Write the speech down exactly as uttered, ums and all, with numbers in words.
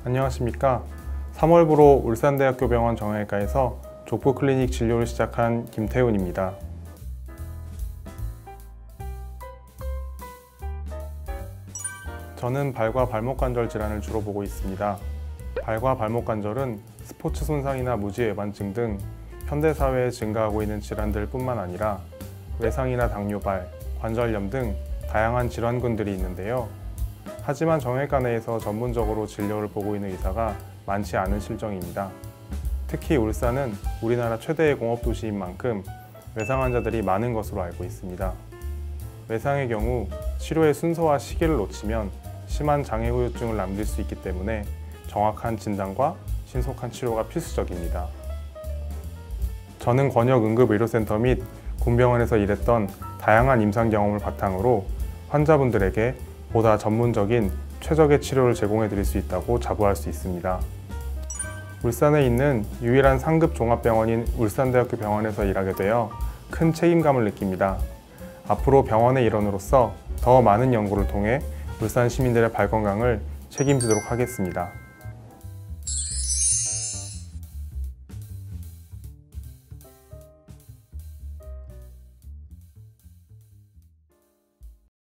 안녕하십니까. 삼월부로 울산대학교 병원 정형외과에서 족부 클리닉 진료를 시작한 김태훈입니다. 저는 발과 발목 관절 질환을 주로 보고 있습니다. 발과 발목 관절은 스포츠 손상이나 무지 외반증 등 현대사회에 증가하고 있는 질환들 뿐만 아니라 외상이나 당뇨발, 관절염 등 다양한 질환군들이 있는데요. 하지만 정형외과 내에서 전문적으로 진료를 보고 있는 의사가 많지 않은 실정입니다. 특히 울산은 우리나라 최대의 공업도시인 만큼 외상 환자들이 많은 것으로 알고 있습니다. 외상의 경우 치료의 순서와 시기를 놓치면 심한 장애후유증을 남길 수 있기 때문에 정확한 진단과 신속한 치료가 필수적입니다. 저는 권역응급의료센터 및 군병원에서 일했던 다양한 임상 경험을 바탕으로 환자분들에게 보다 전문적인 최적의 치료를 제공해 드릴 수 있다고 자부할 수 있습니다. 울산에 있는 유일한 상급 종합병원인 울산대학교 병원에서 일하게 되어 큰 책임감을 느낍니다. 앞으로 병원의 일원으로서 더 많은 연구를 통해 울산 시민들의 발 건강을 책임지도록 하겠습니다.